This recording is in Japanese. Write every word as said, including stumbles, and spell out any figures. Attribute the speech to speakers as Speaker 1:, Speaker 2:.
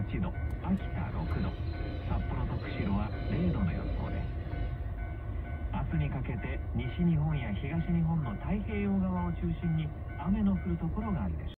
Speaker 1: ちど、秋田ろくど、札幌と釧路はれいどの予想です。明日にかけて西日本や東日本の太平洋側を中心に雨の降るところがあるでしょう。